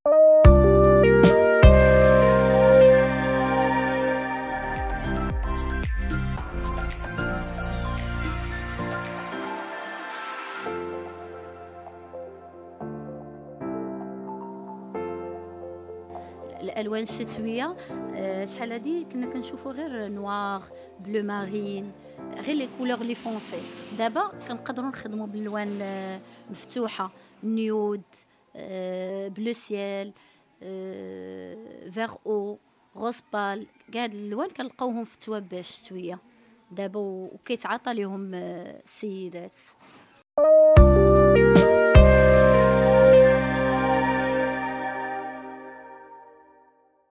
الالوان الشتويه شحال هادي كنا كنشوفوا غير نوار، بلو مارين، غير لي كولور لي فونسي. دابا كنقدروا نخدموا بالالوان مفتوحه، نيود، بلو سيال، فيغ او، غوز بال. كاع هاد الالوان كنلقاوهم في التواب الشتويه دابا، وكيتعاطى ليهم السيدات.